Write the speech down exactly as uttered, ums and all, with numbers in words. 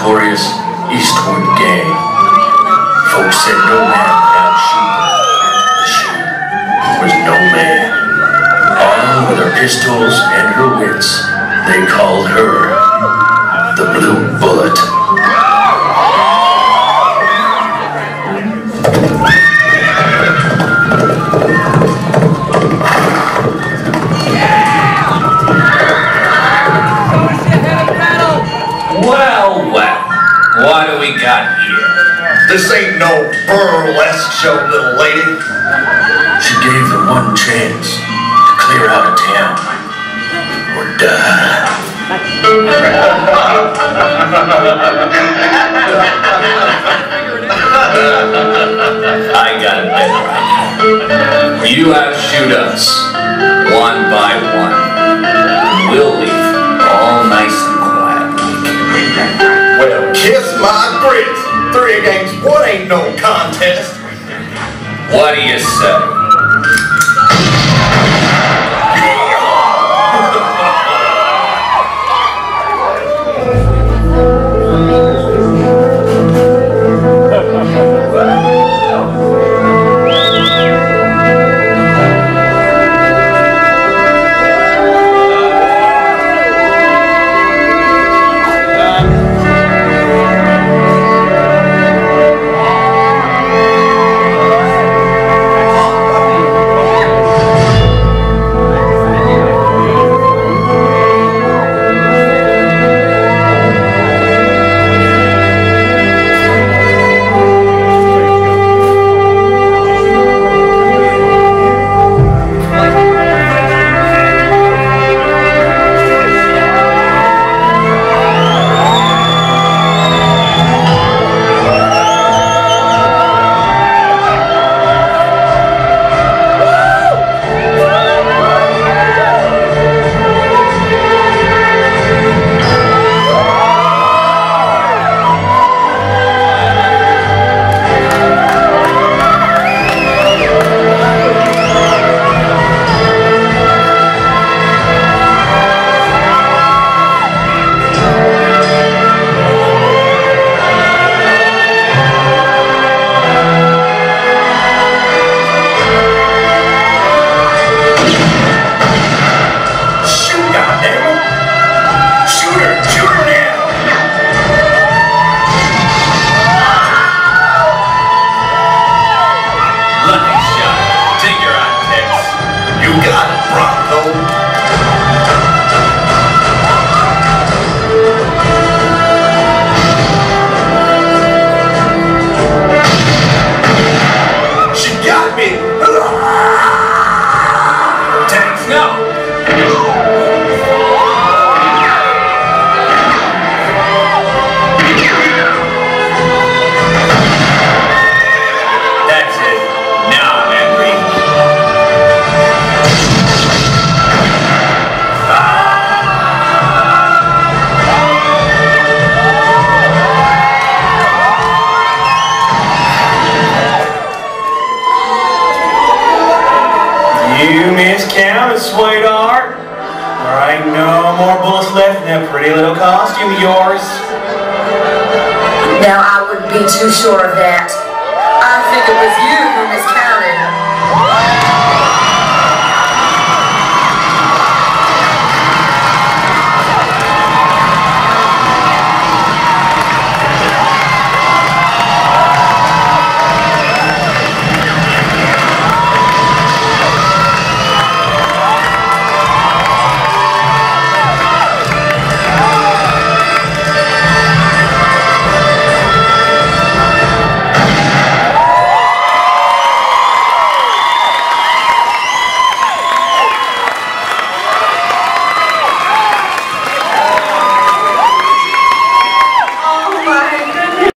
notorious Eastwood Gang. Folks said no man without shooting, but she was no man. Armed with her pistols and her wits, they called her the Blue Bullet. Well, well, what do we got here? This ain't no burlesque show, little lady. She gave them one chance to clear out of town or die. I got a better idea. You outshoot us, one by one. We'll leave all nice and quiet. Well, kiss my grits. Three against one ain't no contest. What do you say? You miscounted, sweetheart. There ain't no more bullets left in that pretty little costume of yours. Now, I wouldn't be too sure of that. I think it was you who miscounted.